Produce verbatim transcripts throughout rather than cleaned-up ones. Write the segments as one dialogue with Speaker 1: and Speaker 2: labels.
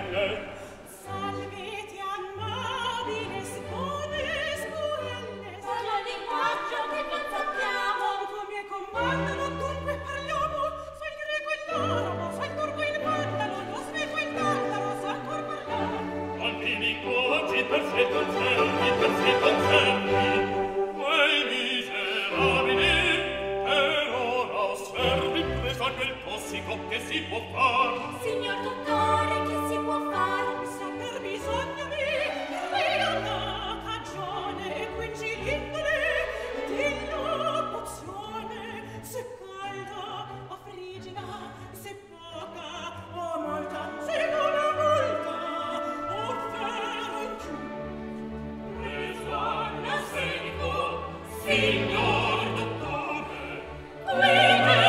Speaker 1: Che si può far? Signor dottore, che si può far? Saper bisogna me, e alla cagione, e quinci l'indole, della pozione, se calda o frigida, se poca o molta, se buona molta, o ferro in giù. Preso all'assenico, signor dottore, qui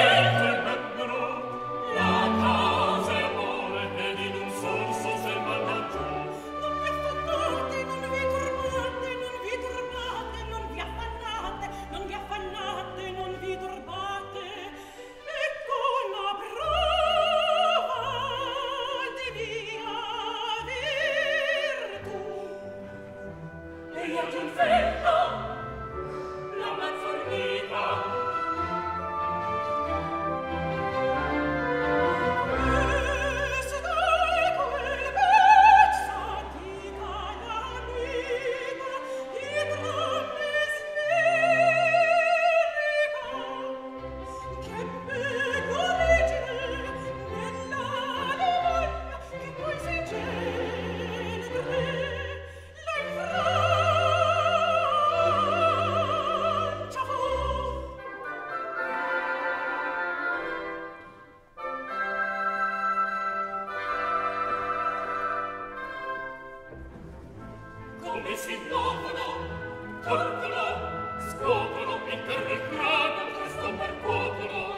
Speaker 1: come si muovono, torcono, scuotono, in terra il grano, questo percuotono.